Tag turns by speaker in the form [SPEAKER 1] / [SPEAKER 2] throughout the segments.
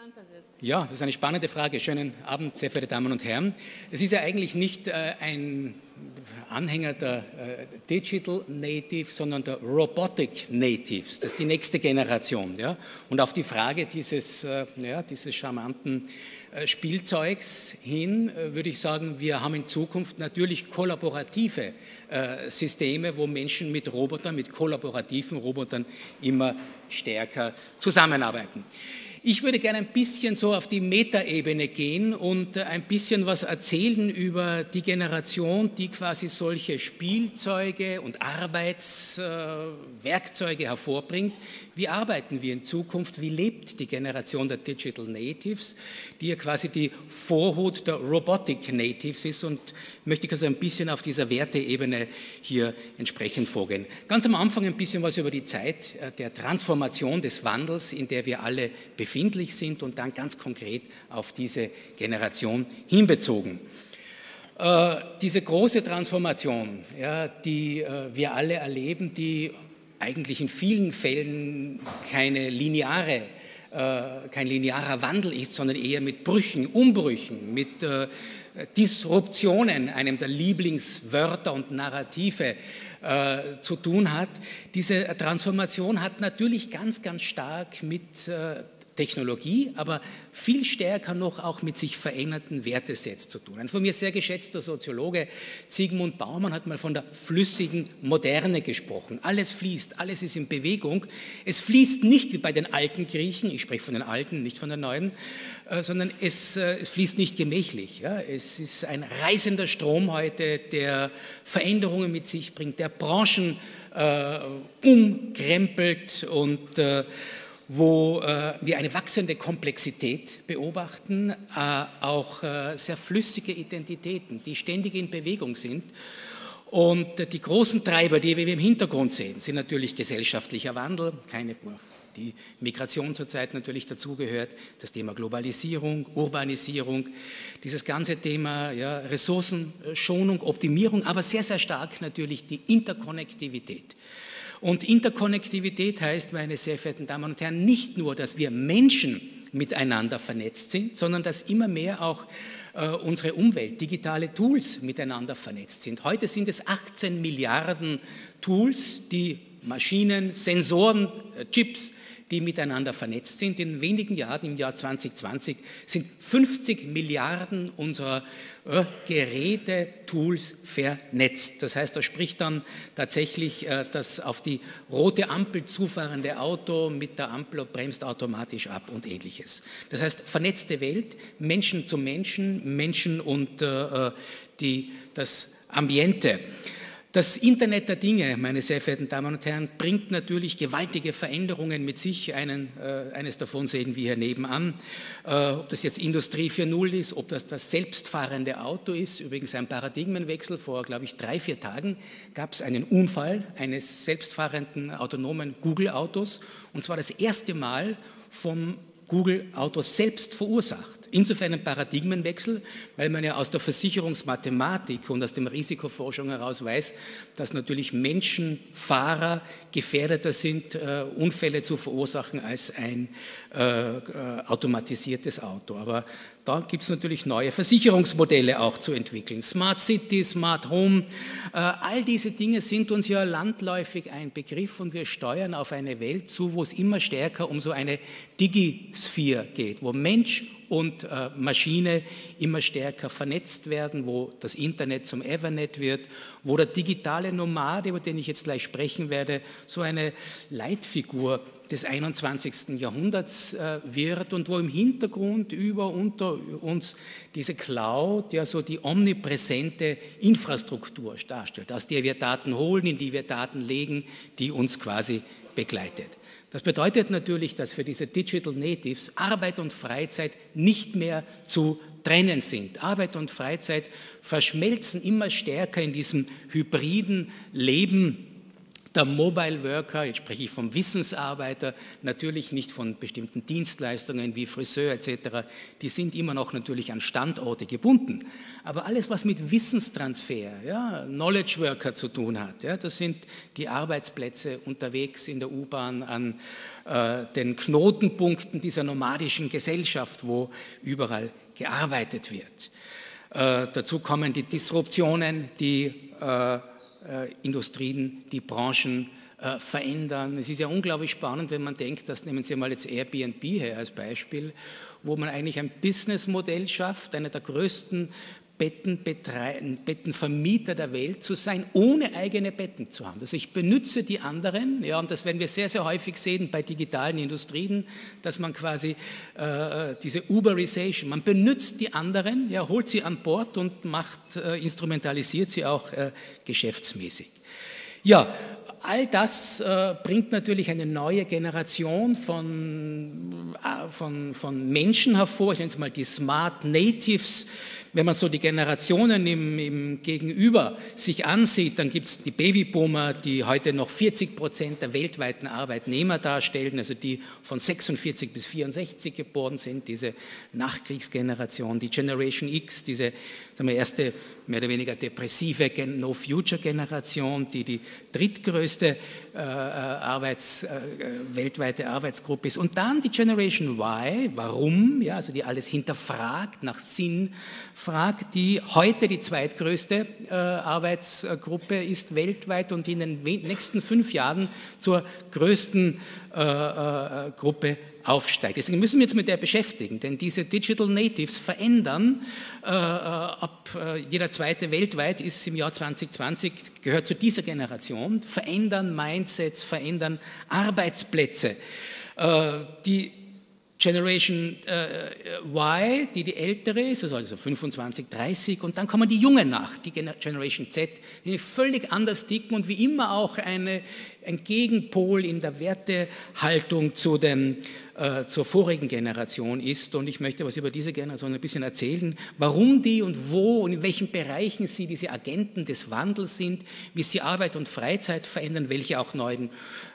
[SPEAKER 1] Ja, das ist eine spannende Frage. Schönen Abend, sehr verehrte Damen und Herren. Es ist ja eigentlich nicht ein Anhänger der Digital Natives, sondern der Robotic Natives. Das ist die nächste Generation. Ja? Und auf die Frage dieses charmanten Spielzeugs hin würde ich sagen, wir haben in Zukunft natürlich kollaborative Systeme, wo Menschen mit Robotern, mit kollaborativen Robotern immer stärker zusammenarbeiten. Ich würde gerne ein bisschen so auf die Metaebene gehen und ein bisschen was erzählen über die Generation, die quasi solche Spielzeuge und Arbeitswerkzeuge hervorbringt. Wie arbeiten wir in Zukunft? Wie lebt die Generation der Digital Natives, die ja quasi die Vorhut der Robotic Natives ist, und möchte ich also ein bisschen auf dieser Werteebene hier entsprechend vorgehen. Ganz am Anfang ein bisschen was über die Zeit der Transformation, des Wandels, in der wir alle befindlich sind, und dann ganz konkret auf diese Generation hinbezogen. Diese große Transformation, ja, die wir alle erleben, die eigentlich in vielen Fällen kein linearer Wandel ist, sondern eher mit Brüchen, Umbrüchen, mit Disruptionen, einem der Lieblingswörter und Narrative zu tun hat. Diese Transformation hat natürlich ganz, ganz stark mit Technologie, aber viel stärker noch auch mit sich verändernden Wertesätzen zu tun. Ein von mir sehr geschätzter Soziologe, Zygmunt Bauman, hat mal von der flüssigen Moderne gesprochen. Alles fließt, alles ist in Bewegung. Es fließt nicht wie bei den alten Griechen, ich spreche von den alten, nicht von den neuen, sondern es fließt nicht gemächlich. Ja? Es ist ein reißender Strom heute, der Veränderungen mit sich bringt, der Branchen umkrempelt und wo wir eine wachsende Komplexität beobachten, auch sehr flüssige Identitäten, die ständig in Bewegung sind. Und die großen Treiber, die wir im Hintergrund sehen, sind natürlich gesellschaftlicher Wandel, die Migration zurzeit natürlich dazugehört, das Thema Globalisierung, Urbanisierung, dieses ganze Thema Ressourcenschonung, Optimierung, aber sehr, sehr stark natürlich die Interkonnektivität. Und Interkonnektivität heißt, meine sehr verehrten Damen und Herren, nicht nur, dass wir Menschen miteinander vernetzt sind, sondern dass immer mehr auch unsere Umwelt, digitale Tools miteinander vernetzt sind. Heute sind es 18 Milliarden Tools, die Maschinen, Sensoren, Chips, die miteinander vernetzt sind. In wenigen Jahren, im Jahr 2020, sind 50 Milliarden unserer Geräte, Tools vernetzt. Das heißt, da spricht dann tatsächlich das auf die rote Ampel zufahrende Auto mit der Ampel und bremst automatisch ab und Ähnliches. Das heißt, vernetzte Welt, Menschen zu Menschen, Menschen und das Ambiente. Das Internet der Dinge, meine sehr verehrten Damen und Herren, bringt natürlich gewaltige Veränderungen mit sich. Eines davon sehen wir hier nebenan. Ob das jetzt Industrie 4.0 ist, ob das selbstfahrende Auto ist, übrigens ein Paradigmenwechsel. Vor, glaube ich, 3-4 Tagen gab es einen Unfall eines selbstfahrenden autonomen Google-Autos, und zwar das erste Mal vom Google-Auto selbst verursacht. Insofern ein Paradigmenwechsel, weil man ja aus der Versicherungsmathematik und aus der Risikoforschung heraus weiß, dass natürlich Menschen, Fahrer gefährdeter sind, Unfälle zu verursachen als ein automatisiertes Auto. Aber da gibt es natürlich neue Versicherungsmodelle auch zu entwickeln. Smart City, Smart Home, all diese Dinge sind uns ja landläufig ein Begriff, und wir steuern auf eine Welt zu, wo es immer stärker um so eine Digisphäre geht, wo Mensch und Maschine immer stärker vernetzt werden, wo das Internet zum Evernet wird, wo der digitale Nomade, über den ich jetzt gleich sprechen werde, so eine Leitfigur des 21. Jahrhunderts wird, und wo im Hintergrund unter uns diese Cloud ja so die omnipräsente Infrastruktur darstellt, aus der wir Daten holen, in die wir Daten legen, die uns quasi begleitet. Das bedeutet natürlich, dass für diese Digital Natives Arbeit und Freizeit nicht mehr zu trennen sind. Arbeit und Freizeit verschmelzen immer stärker in diesem hybriden Leben, der Mobile Worker, jetzt spreche ich vom Wissensarbeiter, natürlich nicht von bestimmten Dienstleistungen wie Friseur etc., die sind immer noch natürlich an Standorte gebunden. Aber alles, was mit Wissenstransfer, ja, Knowledge Worker zu tun hat, ja, das sind die Arbeitsplätze unterwegs in der U-Bahn an den Knotenpunkten dieser nomadischen Gesellschaft, wo überall gearbeitet wird. Dazu kommen die Disruptionen, die Industrien, die Branchen verändern. Es ist ja unglaublich spannend, wenn man denkt, das nehmen Sie mal jetzt Airbnb her als Beispiel, wo man eigentlich ein Businessmodell schafft, einer der größten Bettenvermieter der Welt zu sein, ohne eigene Betten zu haben. Also ich benütze die anderen, ja, und das werden wir sehr, sehr häufig sehen bei digitalen Industrien, dass man quasi diese Uberization, man benutzt die anderen, ja, holt sie an Bord und instrumentalisiert sie auch geschäftsmäßig. Ja, all das bringt natürlich eine neue Generation von Menschen hervor, ich nenne es mal die Smart Natives. Wenn man so die Generationen im Gegenüber sich ansieht, dann gibt es die Babyboomer, die heute noch 40% der weltweiten Arbeitnehmer darstellen, also die von 46 bis 64 geboren sind, diese Nachkriegsgeneration, die Generation X, diese erste mehr oder weniger depressive No-Future-Generation, die drittgrößte weltweite Arbeitsgruppe ist. Und dann die Generation Y, warum, ja, also die alles hinterfragt, nach Sinn fragt, die heute die zweitgrößte Arbeitsgruppe ist weltweit und in den nächsten 5 Jahren zur größten Gruppe aufsteigt. Deswegen müssen wir uns mit der beschäftigen, denn diese Digital Natives verändern, jeder zweite weltweit ist im Jahr 2020, gehört zu dieser Generation, verändern Mindsets, verändern Arbeitsplätze. Die Generation Y, die ältere ist, also 25, 30, und dann kommen die Jungen nach, die Generation Z, die völlig anders ticken und wie immer auch ein Gegenpol in der Wertehaltung zur vorigen Generation ist. Und ich möchte was über diese Generation ein bisschen erzählen, warum die und wo und in welchen Bereichen sie diese Agenten des Wandels sind, wie sie Arbeit und Freizeit verändern, welche auch neuen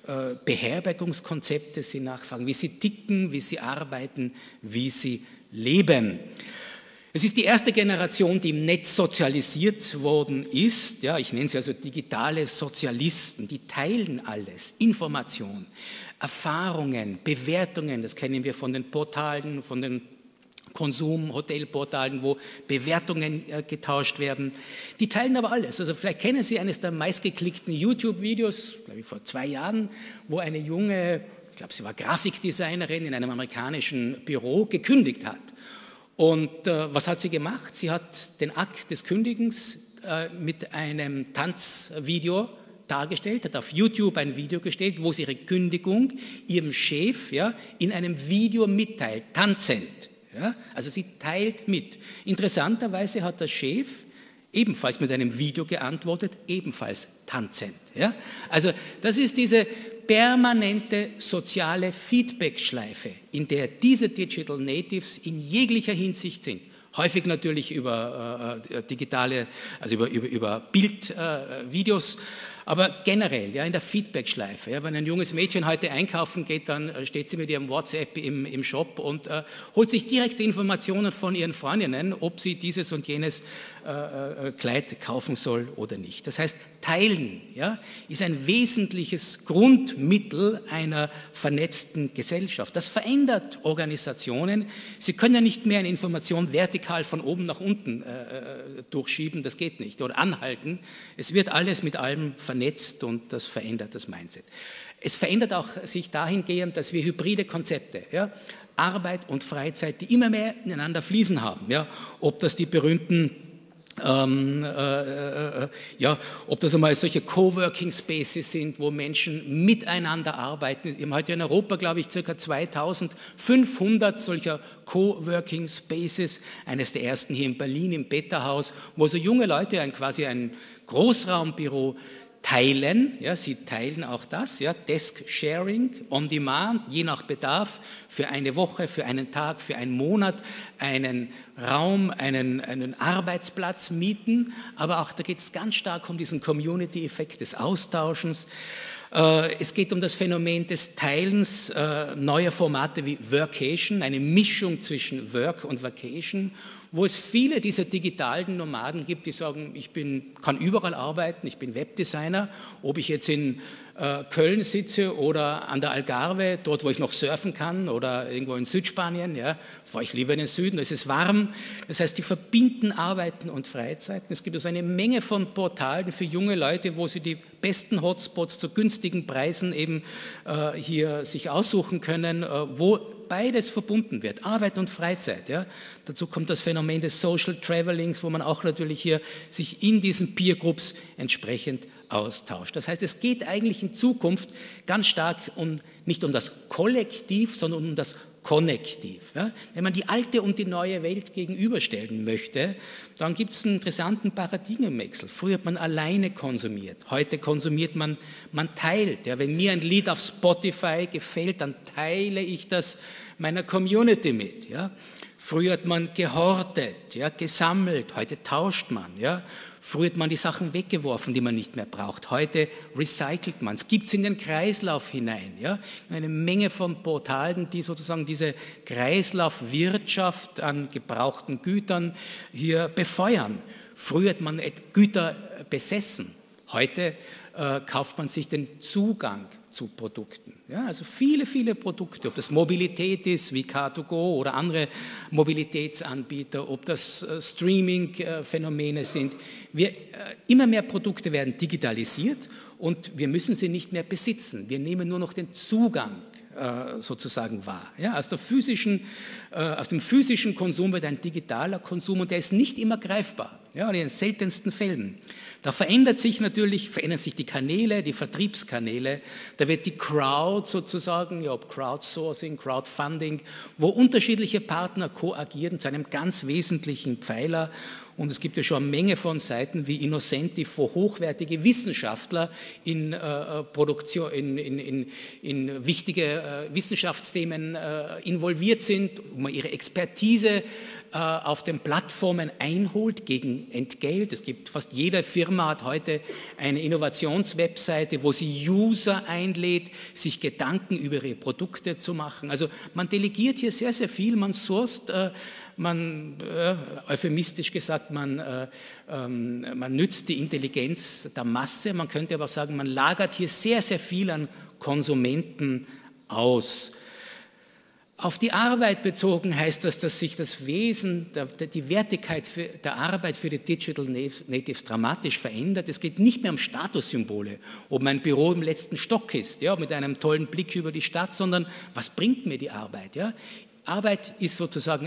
[SPEAKER 1] Beherbergungskonzepte sie nachfragen, wie sie ticken, wie sie arbeiten, wie sie leben. Es ist die erste Generation, die im Netz sozialisiert worden ist. Ja, ich nenne sie also digitale Sozialisten, die teilen alles, Information, Erfahrungen, Bewertungen, das kennen wir von den Portalen, von den Konsum-Hotelportalen, wo Bewertungen getauscht werden. Die teilen aber alles. Also vielleicht kennen Sie eines der meistgeklickten YouTube-Videos, glaube ich vor 2 Jahren, wo eine junge, ich glaube sie war Grafikdesignerin in einem amerikanischen Büro, gekündigt hat. Und was hat sie gemacht? Sie hat den Akt des Kündigens mit einem Tanzvideo dargestellt, hat auf YouTube ein Video gestellt, wo sie ihre Kündigung ihrem Chef, ja, in einem Video mitteilt, tanzend. Ja? Also sie teilt mit. Interessanterweise hat der Chef ebenfalls mit einem Video geantwortet, ebenfalls tanzend. Ja? Also das ist diese permanente soziale Feedback-Schleife, in der diese Digital Natives in jeglicher Hinsicht sind. Häufig natürlich über digitale, also über Bildvideos, aber generell, ja, in der Feedback-Schleife. Ja, wenn ein junges Mädchen heute einkaufen geht, dann steht sie mit ihrem WhatsApp im Shop und holt sich direkte Informationen von ihren Freundinnen, ob sie dieses und jenes Kleid kaufen soll oder nicht. Das heißt, Teilen, ja, ist ein wesentliches Grundmittel einer vernetzten Gesellschaft. Das verändert Organisationen. Sie können ja nicht mehr eine Information vertikal von oben nach unten durchschieben, das geht nicht, oder anhalten. Es wird alles mit allem vernetzt und das verändert das Mindset. Es verändert auch sich dahingehend, dass wir hybride Konzepte, ja, Arbeit und Freizeit, die immer mehr ineinander fließen haben, ja, ob das die berühmten ob das einmal solche Coworking Spaces sind, wo Menschen miteinander arbeiten. Wir haben heute in Europa, glaube ich, ca. 2500 solcher Coworking Spaces. Eines der ersten hier in Berlin im Beta-Haus, wo so junge Leute quasi ein Großraumbüro teilen, ja, sie teilen auch das, ja, Desk Sharing, on demand, je nach Bedarf, für eine Woche, für einen Tag, für einen Monat, einen Raum, einen Arbeitsplatz mieten, aber auch da geht es ganz stark um diesen Community-Effekt des Austauschens. Es geht um das Phänomen des Teilens neuer Formate wie Workation, eine Mischung zwischen Work und Vacation, wo es viele dieser digitalen Nomaden gibt, die sagen, kann überall arbeiten, ich bin Webdesigner, ob ich jetzt in Köln sitze oder an der Algarve, dort wo ich noch surfen kann oder irgendwo in Südspanien, ja, fahre ich lieber in den Süden, da ist es warm. Das heißt, die verbinden Arbeiten und Freizeiten. Es gibt also eine Menge von Portalen für junge Leute, wo sie die besten Hotspots zu günstigen Preisen eben hier sich aussuchen können, wo beides verbunden wird, Arbeit und Freizeit. Ja. Dazu kommt das Phänomen des Social Travelings, wo man auch natürlich hier sich in diesen Peer Groups entsprechend austauscht. Das heißt, es geht eigentlich in Zukunft ganz stark nicht um das Kollektiv, sondern um das Konnektiv. Ja? Wenn man die alte und die neue Welt gegenüberstellen möchte, dann gibt es einen interessanten Paradigmenwechsel. Früher hat man alleine konsumiert, heute konsumiert man teilt. Ja? Wenn mir ein Lied auf Spotify gefällt, dann teile ich das meiner Community mit. Ja? Früher hat man gehortet, ja, gesammelt, heute tauscht man. Ja? Früher hat man die Sachen weggeworfen, die man nicht mehr braucht. Heute recycelt man es, gibt es in den Kreislauf hinein. Ja? Eine Menge von Portalen, die sozusagen diese Kreislaufwirtschaft an gebrauchten Gütern hier befeuern. Früher hat man Güter besessen. Heute kauft man sich den Zugang zu Produkten. Ja, also viele, viele Produkte, ob das Mobilität ist, wie Car2Go oder andere Mobilitätsanbieter, ob das Streaming-Phänomene sind. Immer mehr Produkte werden digitalisiert und wir müssen sie nicht mehr besitzen. Wir nehmen nur noch den Zugang sozusagen wahr. Ja, aus dem physischen Konsum wird ein digitaler Konsum und der ist nicht immer greifbar, ja, in den seltensten Fällen. Da verändern sich die Kanäle, die Vertriebskanäle, da wird die Crowd sozusagen, ja, ob Crowdsourcing, Crowdfunding, wo unterschiedliche Partner koagieren zu einem ganz wesentlichen Pfeiler. Und es gibt ja schon eine Menge von Seiten wie Innocenti, wo hochwertige Wissenschaftler in wichtige Wissenschaftsthemen involviert sind, wo man ihre Expertise auf den Plattformen einholt gegen Entgelt. Es gibt fast jede Firma hat heute eine Innovationswebseite, wo sie User einlädt, sich Gedanken über ihre Produkte zu machen. Also man delegiert hier sehr, sehr viel, man sourced, euphemistisch gesagt, man nützt die Intelligenz der Masse, man könnte aber sagen, man lagert hier sehr, sehr viel an Konsumenten aus. Auf die Arbeit bezogen heißt das, dass sich das Wesen, die Wertigkeit der Arbeit für die Digital Natives dramatisch verändert. Es geht nicht mehr um Statussymbole, ob mein Büro im letzten Stock ist, ja, mit einem tollen Blick über die Stadt, sondern was bringt mir die Arbeit? Ja? Arbeit ist sozusagen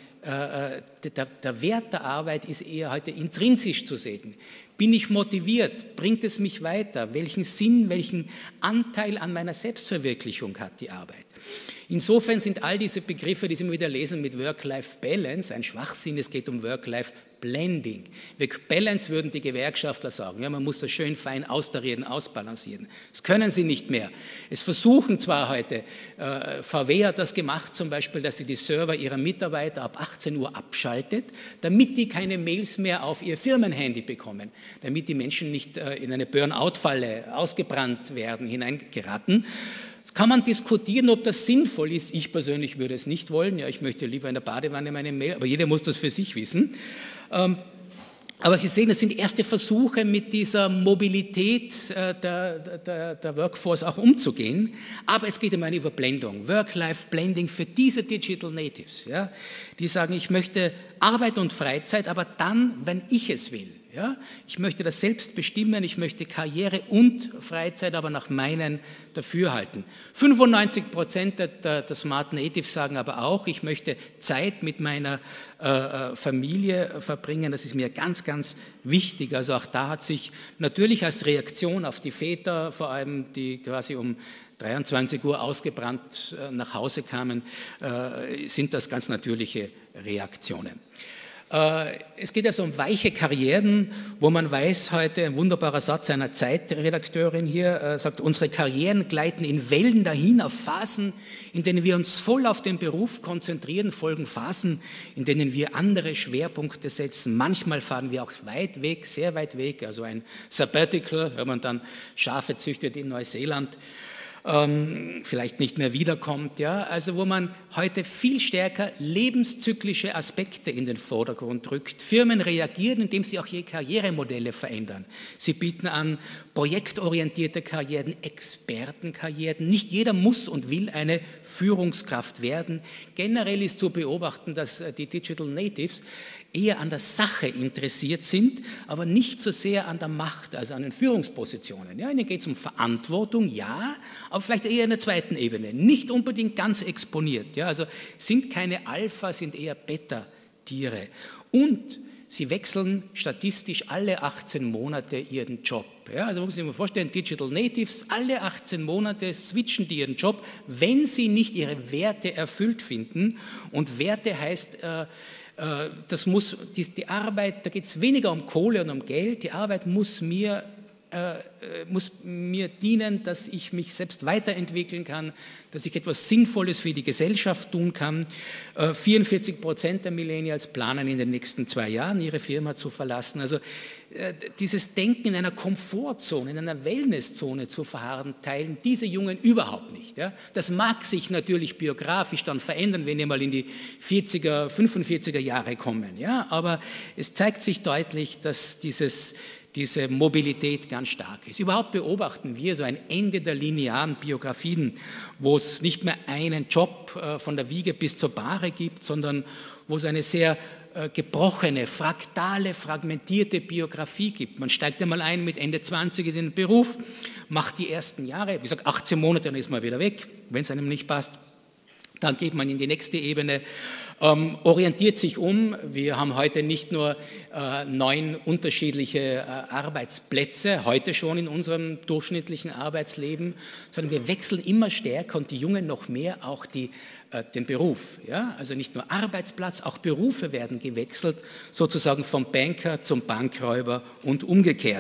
[SPEAKER 1] der Wert der Arbeit ist eher heute intrinsisch zu sehen. Bin ich motiviert? Bringt es mich weiter? Welchen Sinn, welchen Anteil an meiner Selbstverwirklichung hat die Arbeit? Insofern sind all diese Begriffe, die Sie immer wieder lesen mit Work-Life-Balance, ein Schwachsinn, es geht um Work-Life-Blending. Balance würden die Gewerkschaftler sagen, ja, man muss das schön fein austarieren, ausbalancieren. Das können sie nicht mehr. Es versuchen zwar heute, VW hat das gemacht zum Beispiel, dass sie die Server ihrer Mitarbeiter ab 18 Uhr abschaltet, damit die keine Mails mehr auf ihr Firmenhandy bekommen, damit die Menschen nicht in eine Burnout-Falle ausgebrannt werden, hineingeraten. Das kann man diskutieren, ob das sinnvoll ist. Ich persönlich würde es nicht wollen. Ja, ich möchte lieber in der Badewanne meine Mail, aber jeder muss das für sich wissen. Aber Sie sehen, es sind erste Versuche, mit dieser Mobilität der Workforce auch umzugehen. Aber es geht um eine Überblendung, Work-Life-Blending für diese Digital Natives. Ja, die sagen, ich möchte Arbeit und Freizeit, aber dann, wenn ich es will. Ja, ich möchte das selbst bestimmen, ich möchte Karriere und Freizeit aber nach meinen Dafürhalten. 95% der Smart Natives sagen aber auch, ich möchte Zeit mit meiner Familie verbringen, das ist mir ganz, ganz wichtig. Also auch da hat sich natürlich als Reaktion auf die Väter, vor allem die quasi um 23 Uhr ausgebrannt nach Hause kamen, sind das ganz natürliche Reaktionen. Es geht also um weiche Karrieren, wo man weiß, heute ein wunderbarer Satz einer Zeitredakteurin hier, sagt, unsere Karrieren gleiten in Wellen dahin, auf Phasen, in denen wir uns voll auf den Beruf konzentrieren, folgen Phasen, in denen wir andere Schwerpunkte setzen. Manchmal fahren wir auch weit weg, sehr weit weg, also ein Sabbatical, wenn man dann Schafe züchtet in Neuseeland, vielleicht nicht mehr wiederkommt, ja, also wo man heute viel stärker lebenszyklische Aspekte in den Vordergrund rückt. Firmen reagieren, indem sie auch ihre Karrieremodelle verändern. Sie bieten an projektorientierte Karrieren, Expertenkarrieren. Nicht jeder muss und will eine Führungskraft werden. Generell ist zu beobachten, dass die Digital Natives eher an der Sache interessiert sind, aber nicht so sehr an der Macht, also an den Führungspositionen. Ja, ihnen geht es um Verantwortung, ja, aber vielleicht eher in der zweiten Ebene, nicht unbedingt ganz exponiert. Ja, also sind keine Alpha, sind eher Beta-Tiere. Und sie wechseln statistisch alle 18 Monate ihren Job. Ja, also man muss sich mal vorstellen, Digital Natives, alle 18 Monate switchen die ihren Job, wenn sie nicht ihre Werte erfüllt finden. Und Werte heißt, das muss, die Arbeit, da geht es weniger um Kohle und um Geld, die Arbeit muss mir dienen, dass ich mich selbst weiterentwickeln kann, dass ich etwas Sinnvolles für die Gesellschaft tun kann. 44% der Millennials planen in den nächsten 2 Jahren, ihre Firma zu verlassen. Also dieses Denken in einer Komfortzone, in einer Wellnesszone zu verharren, teilen diese Jungen überhaupt nicht. Ja? Das mag sich natürlich biografisch dann verändern, wenn wir mal in die 40er, 45er Jahre kommen. Ja? Aber es zeigt sich deutlich, dass diese Mobilität ganz stark ist. Überhaupt beobachten wir so ein Ende der linearen Biografien, wo es nicht mehr einen Job von der Wiege bis zur Bahre gibt, sondern wo es eine sehr gebrochene, fraktale, fragmentierte Biografie gibt. Man steigt einmal ein mit Ende 20 in den Beruf, macht die ersten Jahre, wie gesagt 18 Monate, dann ist man wieder weg, wenn es einem nicht passt. Dann geht man in die nächste Ebene, orientiert sich um. Wir haben heute nicht nur 9 unterschiedliche Arbeitsplätze, heute schon in unserem durchschnittlichen Arbeitsleben, sondern wir wechseln immer stärker und die Jungen noch mehr auch den Beruf. Ja? Also nicht nur Arbeitsplatz, auch Berufe werden gewechselt, sozusagen vom Banker zum Bankräuber und umgekehrt.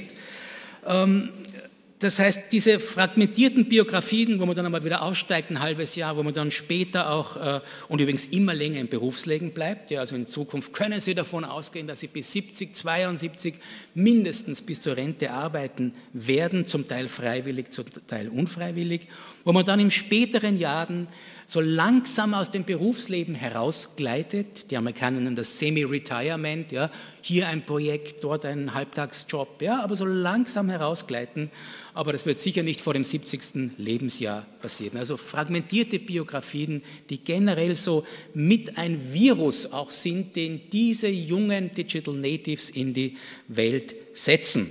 [SPEAKER 1] Das heißt, diese fragmentierten Biografien, wo man dann einmal wieder aussteigt, ein halbes Jahr, wo man dann später auch und übrigens immer länger im Berufsleben bleibt, ja, also in Zukunft können Sie davon ausgehen, dass Sie bis 70, 72 mindestens bis zur Rente arbeiten werden, zum Teil freiwillig, zum Teil unfreiwillig, wo man dann in späteren Jahren so langsam aus dem Berufsleben herausgleitet. Die Amerikaner nennen das Semi-Retirement, ja, hier ein Projekt, dort ein Halbtagsjob, ja, aber so langsam herausgleiten. Aber das wird sicher nicht vor dem 70. Lebensjahr passieren. Also fragmentierte Biografien, die generell so mit ein Virus auch sind, den diese jungen Digital Natives in die Welt setzen.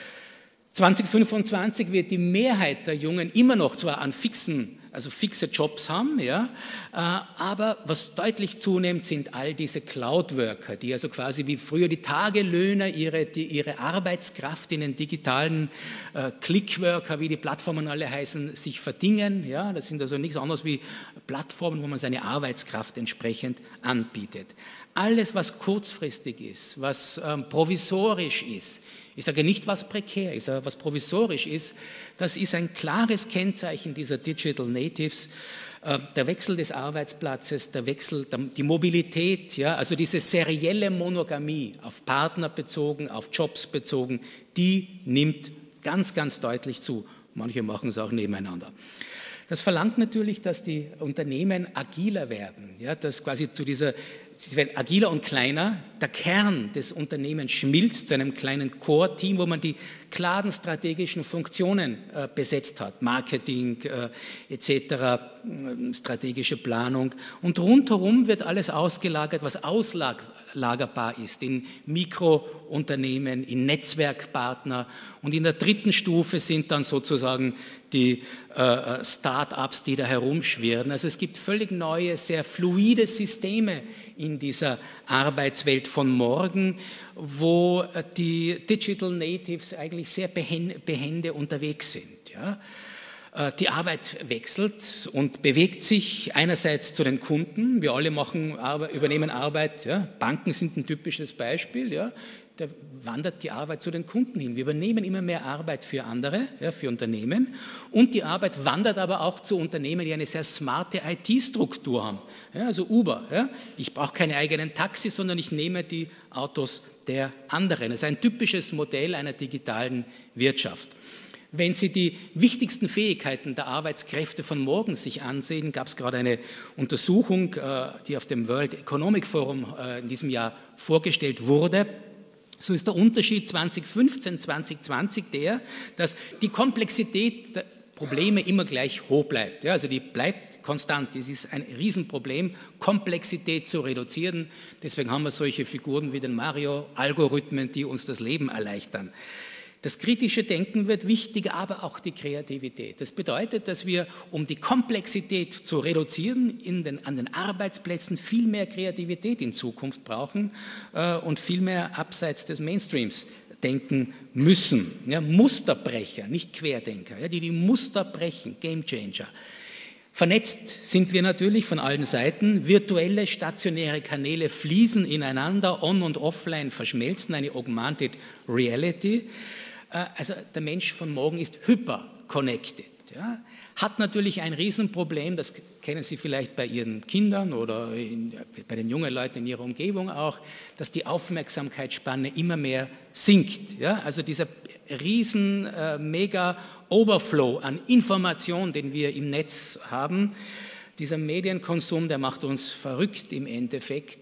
[SPEAKER 1] 2025 wird die Mehrheit der Jungen immer noch zwar an fixe Jobs haben, ja, aber was deutlich zunimmt, sind all diese Cloud-Worker, die also quasi wie früher die Tagelöhner ihre Arbeitskraft in den digitalen Clickworker, wie die Plattformen alle heißen, sich verdingen. Ja, das sind also nichts anderes wie Plattformen, wo man seine Arbeitskraft entsprechend anbietet. Alles, was kurzfristig ist, was provisorisch ist, ich sage nicht, was prekär ist, aber was provisorisch ist, das ist ein klares Kennzeichen dieser Digital Natives. Der Wechsel des Arbeitsplatzes, die Mobilität, ja, also diese serielle Monogamie, auf Partner bezogen, auf Jobs bezogen, die nimmt ganz, ganz deutlich zu. Manche machen es auch nebeneinander. Das verlangt natürlich, dass die Unternehmen agiler werden, ja, dass quasi sie werden agiler und kleiner, der Kern des Unternehmens schmilzt zu einem kleinen Core-Team, wo man die klaren strategischen Funktionen besetzt hat, Marketing etc., strategische Planung. Und rundherum wird alles ausgelagert, was auslagerbar ist, in Mikrounternehmen, in Netzwerkpartner. Und in der dritten Stufe sind dann sozusagen die Start-ups, die da herumschwirren. Also es gibt völlig neue, sehr fluide Systeme in dieser Arbeitswelt von morgen, wo die Digital Natives eigentlich sehr behende unterwegs sind. Ja? Die Arbeit wechselt und bewegt sich einerseits zu den Kunden. Wir alle übernehmen Arbeit. Ja. Banken sind ein typisches Beispiel. Ja. Da wandert die Arbeit zu den Kunden hin. Wir übernehmen immer mehr Arbeit für andere, ja, für Unternehmen. Und die Arbeit wandert aber auch zu Unternehmen, die eine sehr smarte IT-Struktur haben. Ja, also Uber. Ja. Ich brauche keine eigenen Taxis, sondern ich nehme die Autos der anderen. Das ist ein typisches Modell einer digitalen Wirtschaft. Wenn Sie die wichtigsten Fähigkeiten der Arbeitskräfte von morgen sich ansehen, gab es gerade eine Untersuchung, die auf dem World Economic Forum in diesem Jahr vorgestellt wurde. So ist der Unterschied 2015, 2020 der, dass die Komplexität der Probleme immer gleich hoch bleibt. Ja, also die bleibt konstant. Es ist ein Riesenproblem, Komplexität zu reduzieren. Deswegen haben wir solche Figuren wie den Mario, Algorithmen, die uns das Leben erleichtern. Das kritische Denken wird wichtiger, aber auch die Kreativität. Das bedeutet, dass wir, um die Komplexität zu reduzieren, an den Arbeitsplätzen viel mehr Kreativität in Zukunft brauchen und viel mehr abseits des Mainstreams denken müssen. Ja, Musterbrecher, nicht Querdenker, ja, die Muster brechen, Gamechanger. Vernetzt sind wir natürlich von allen Seiten. Virtuelle, stationäre Kanäle fließen ineinander, on und offline verschmelzen, eine Augmented Reality. Also der Mensch von morgen ist hyper-connected. Ja? Hat natürlich ein Riesenproblem, das kennen Sie vielleicht bei Ihren Kindern oder bei den jungen Leuten in Ihrer Umgebung auch, dass die Aufmerksamkeitsspanne immer mehr sinkt. Ja? Also dieser riesen Mega-Overflow an Information, den wir im Netz haben, dieser Medienkonsum, der macht uns verrückt im Endeffekt.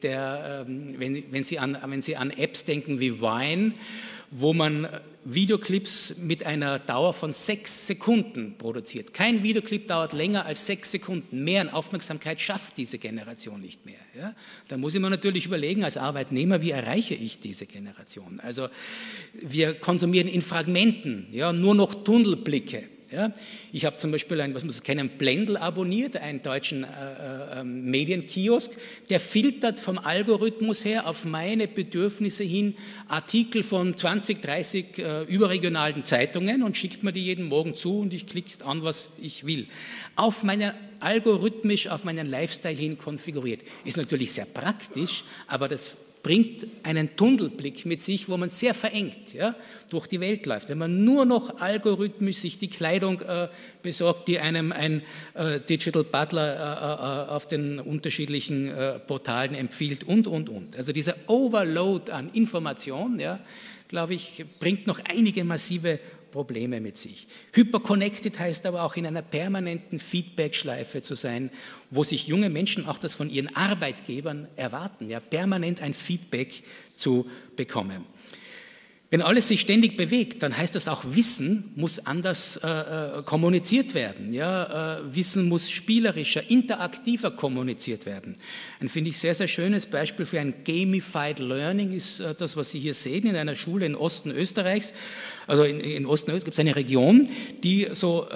[SPEAKER 1] Wenn Sie an Apps denken wie Vine, wo man Videoclips mit einer Dauer von 6 Sekunden produziert. Kein Videoclip dauert länger als 6 Sekunden. Mehr an Aufmerksamkeit schafft diese Generation nicht mehr. Ja? Da muss ich mir natürlich überlegen, als Arbeitnehmer, wie erreiche ich diese Generation? Also wir konsumieren in Fragmenten, ja, nur noch Tunnelblicke. Ja, ich habe zum Beispiel einen Blendl abonniert, einen deutschen Medienkiosk, der filtert vom Algorithmus her auf meine Bedürfnisse hin Artikel von 20, 30 überregionalen Zeitungen und schickt mir die jeden Morgen zu und ich klicke an, was ich will. Algorithmisch auf meinen Lifestyle hin konfiguriert. Ist natürlich sehr praktisch, aber das bringt einen Tunnelblick mit sich, wo man sehr verengt, ja, durch die Welt läuft. Wenn man nur noch algorithmisch sich die Kleidung besorgt, die einem ein Digital Butler auf den unterschiedlichen Portalen empfiehlt und. Also dieser Overload an Information, ja, glaube ich, bringt noch einige massive Probleme mit sich. Hyperconnected heißt aber auch in einer permanenten Feedback-Schleife zu sein, wo sich junge Menschen auch das von ihren Arbeitgebern erwarten, ja, permanent ein Feedback zu bekommen. Wenn alles sich ständig bewegt, dann heißt das auch, Wissen muss anders kommuniziert werden. Ja? Wissen muss spielerischer, interaktiver kommuniziert werden. Ein, finde ich, sehr, sehr schönes Beispiel für ein Gamified Learning ist das, was Sie hier sehen, in einer Schule im Osten Österreichs. Also in Osten Österreichs gibt es eine Region, die so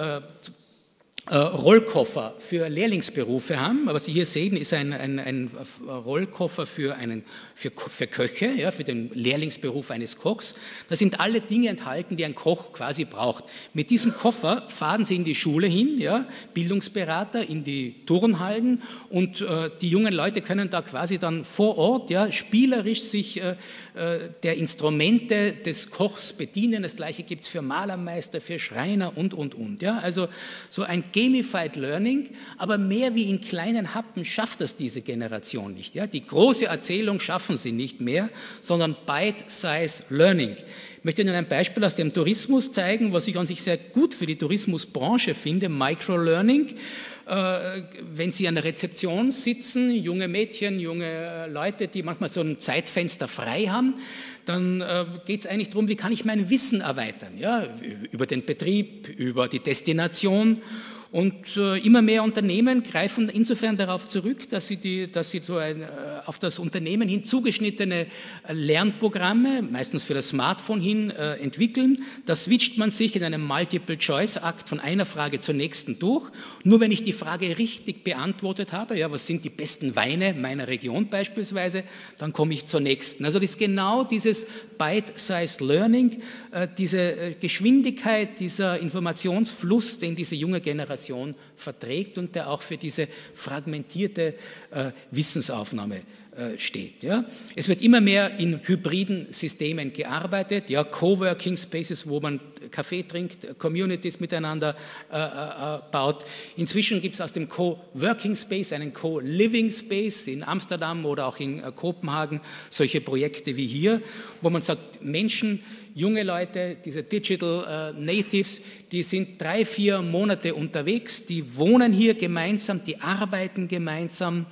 [SPEAKER 1] Rollkoffer für Lehrlingsberufe haben. Was Sie hier sehen, ist ein Rollkoffer für Köche, ja, für den Lehrlingsberuf eines Kochs. Da sind alle Dinge enthalten, die ein Koch quasi braucht. Mit diesem Koffer fahren Sie in die Schule hin, ja, Bildungsberater in die Turnhallen und die jungen Leute können da quasi dann vor Ort, ja, spielerisch sich der Instrumente des Kochs bedienen. Das Gleiche gibt es für Malermeister, für Schreiner und. Ja. Also so ein Gamified Learning, aber mehr wie in kleinen Happen schafft das diese Generation nicht. Ja? Die große Erzählung schaffen sie nicht mehr, sondern Bite-Size Learning. Ich möchte Ihnen ein Beispiel aus dem Tourismus zeigen, was ich an sich sehr gut für die Tourismusbranche finde, Microlearning. Wenn Sie an der Rezeption sitzen, junge Mädchen, junge Leute, die manchmal so ein Zeitfenster frei haben, dann geht es eigentlich darum, wie kann ich mein Wissen erweitern, ja? Über den Betrieb, über die Destination. Und immer mehr Unternehmen greifen insofern darauf zurück, dass sie so auf das Unternehmen hin zugeschnittene Lernprogramme, meistens für das Smartphone hin, entwickeln. Da switcht man sich in einem Multiple-Choice-Akt von einer Frage zur nächsten durch. Nur wenn ich die Frage richtig beantwortet habe, ja, was sind die besten Weine meiner Region beispielsweise, dann komme ich zur nächsten. Also das ist genau dieses Bite-Sized Learning, diese Geschwindigkeit, dieser Informationsfluss, den diese junge Generation verträgt und der auch für diese fragmentierte Wissensaufnahme steht. Ja. Es wird immer mehr in hybriden Systemen gearbeitet, ja, Coworking Spaces, wo man Kaffee trinkt, Communities miteinander baut. Inzwischen gibt es aus dem Coworking Space einen Co-Living Space in Amsterdam oder auch in Kopenhagen, solche Projekte wie hier, wo man sagt, Menschen, junge Leute, diese Digital Natives, die sind 3-4 Monate unterwegs, die wohnen hier gemeinsam, die arbeiten gemeinsam,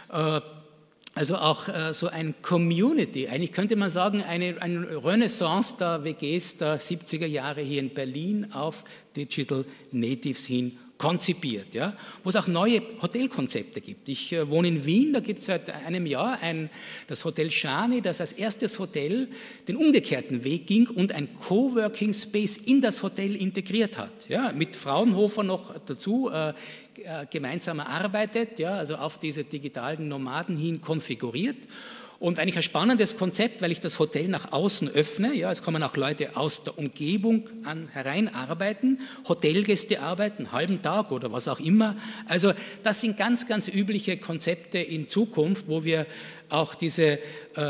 [SPEAKER 1] also auch so ein Community, eigentlich könnte man sagen, eine Renaissance der WGs der 70er Jahre hier in Berlin auf Digital Natives hin konzipiert, ja, wo es auch neue Hotelkonzepte gibt. Ich wohne in Wien, da gibt es seit einem Jahr das Hotel Schani, das als erstes Hotel den umgekehrten Weg ging und ein Coworking Space in das Hotel integriert hat, ja, mit Fraunhofer noch dazu, gemeinsam erarbeitet, ja, also auf diese digitalen Nomaden hin konfiguriert. Und eigentlich ein spannendes Konzept, weil ich das Hotel nach außen öffne. Ja, es kommen auch Leute aus der Umgebung hereinarbeiten, Hotelgäste arbeiten, einen halben Tag oder was auch immer. Also das sind ganz, ganz übliche Konzepte in Zukunft, wo wir auch diese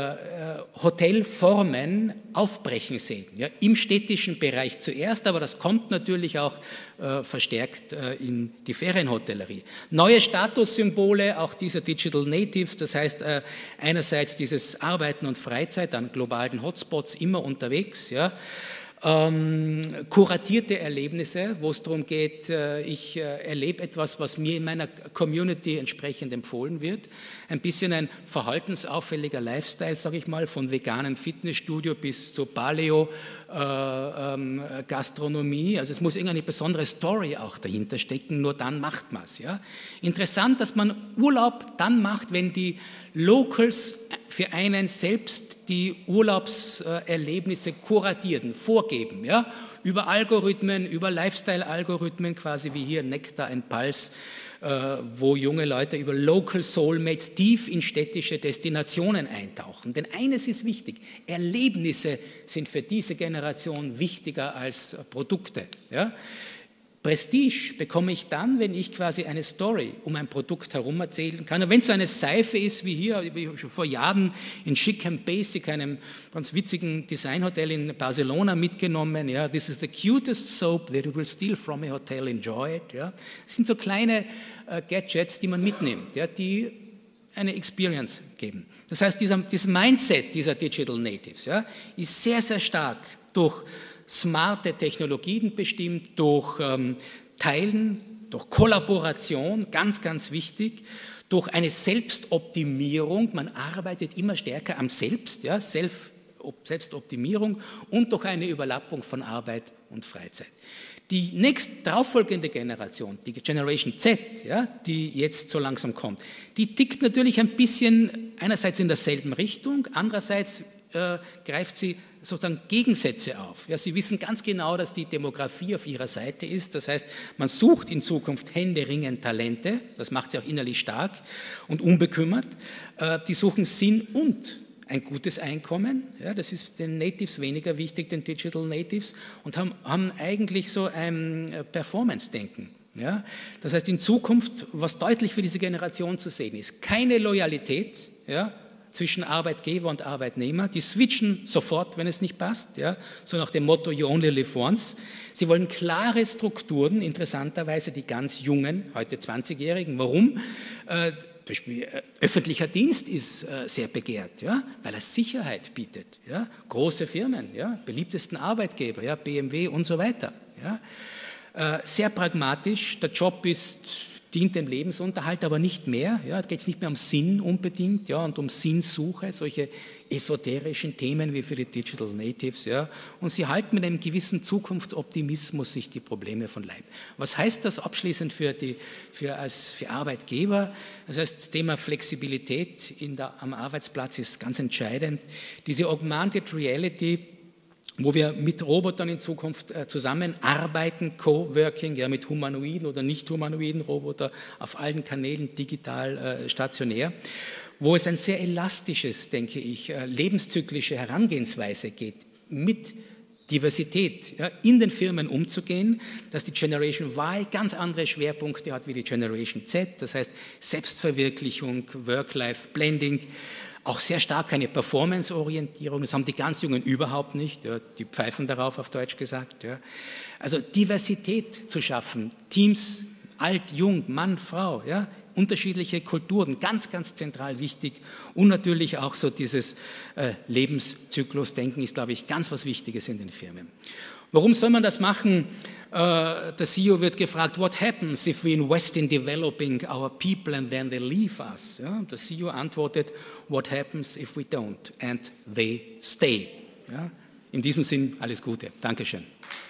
[SPEAKER 1] Hotelformen aufbrechen sehen. Ja, im städtischen Bereich zuerst, aber das kommt natürlich auch verstärkt in die Ferienhotellerie. Neue Statussymbole, auch dieser Digital Natives, das heißt einerseits dieses Arbeiten und Freizeit an globalen Hotspots immer unterwegs, ja, kuratierte Erlebnisse, wo es darum geht, ich erlebe etwas, was mir in meiner Community entsprechend empfohlen wird. Ein bisschen ein verhaltensauffälliger Lifestyle, sage ich mal, von veganem Fitnessstudio bis zur Paleo-Gastronomie. Also es muss irgendeine besondere Story auch dahinter stecken, nur dann macht man es. Ja? Interessant, dass man Urlaub dann macht, wenn die Locals für einen selbst die Urlaubserlebnisse kuratieren, vorgeben, ja? Über Algorithmen, über Lifestyle-Algorithmen, quasi wie hier Nectar and Pulse, wo junge Leute über Local Soulmates tief in städtische Destinationen eintauchen. Denn eines ist wichtig, Erlebnisse sind für diese Generation wichtiger als Produkte. Ja? Prestige bekomme ich dann, wenn ich quasi eine Story um ein Produkt herum erzählen kann. Und wenn es so eine Seife ist wie hier, wie schon vor Jahren in Chic and Basic, einem ganz witzigen Designhotel in Barcelona mitgenommen, ja, this is the cutest soap that you will steal from a hotel, enjoy it. Ja. Das sind so kleine Gadgets, die man mitnimmt, ja, die eine Experience geben. Das heißt, dieses Mindset dieser Digital Natives, ja, ist sehr, sehr stark durch smarte Technologien bestimmt, durch Teilen, durch Kollaboration, ganz, ganz wichtig, durch eine Selbstoptimierung, man arbeitet immer stärker am Selbst, ja, Selbstoptimierung und durch eine Überlappung von Arbeit und Freizeit. Die nächst darauffolgende Generation, die Generation Z, ja, die jetzt so langsam kommt, die tickt natürlich ein bisschen einerseits in derselben Richtung, andererseits greift sie sozusagen Gegensätze auf. Ja, Sie wissen ganz genau, dass die Demografie auf ihrer Seite ist. Das heißt, man sucht in Zukunft händeringend Talente, das macht sie auch innerlich stark und unbekümmert. Die suchen Sinn und ein gutes Einkommen. Ja, das ist den Natives weniger wichtig, den Digital Natives, und haben eigentlich so ein Performance-Denken. Ja, das heißt, in Zukunft, was deutlich für diese Generation zu sehen ist, keine Loyalität, ja, zwischen Arbeitgeber und Arbeitnehmer, die switchen sofort, wenn es nicht passt, ja, so nach dem Motto You only live once. Sie wollen klare Strukturen, interessanterweise die ganz Jungen, heute 20-Jährigen. Warum? Zum Beispiel öffentlicher Dienst ist sehr begehrt, ja, weil er Sicherheit bietet. Ja, große Firmen, ja, beliebtesten Arbeitgeber, ja, BMW und so weiter. Ja. Sehr pragmatisch, der Job ist dient dem Lebensunterhalt, aber nicht mehr. Ja, da geht es nicht mehr um Sinn unbedingt, ja, und um Sinnsuche, solche esoterischen Themen wie für die Digital Natives. Ja, und sie halten mit einem gewissen Zukunftsoptimismus sich die Probleme von Leib. Was heißt das abschließend für Arbeitgeber? Das heißt, das Thema Flexibilität am Arbeitsplatz ist ganz entscheidend. Diese Augmented Reality, wo wir mit Robotern in Zukunft zusammenarbeiten, Coworking, ja, mit humanoiden oder nicht humanoiden Roboter auf allen Kanälen, digital, stationär, wo es ein sehr elastisches, denke ich, lebenszyklische Herangehensweise geht, mit Diversität, ja, in den Firmen umzugehen, dass die Generation Y ganz andere Schwerpunkte hat wie die Generation Z, das heißt Selbstverwirklichung, Work-Life-Blending, auch sehr stark eine Performance-Orientierung, das haben die ganz Jungen überhaupt nicht, ja, die pfeifen darauf, auf Deutsch gesagt. Ja. Also Diversität zu schaffen, Teams, alt, jung, Mann, Frau, ja, unterschiedliche Kulturen, ganz, ganz zentral wichtig und natürlich auch so dieses Lebenszyklus-Denken ist, glaube ich, ganz was Wichtiges in den Firmen. Warum soll man das machen? Der CEO wird gefragt, what happens if we invest in developing our people and then they leave us? Ja, der CEO antwortet, what happens if we don't and they stay? Ja, in diesem Sinn alles Gute. Dankeschön.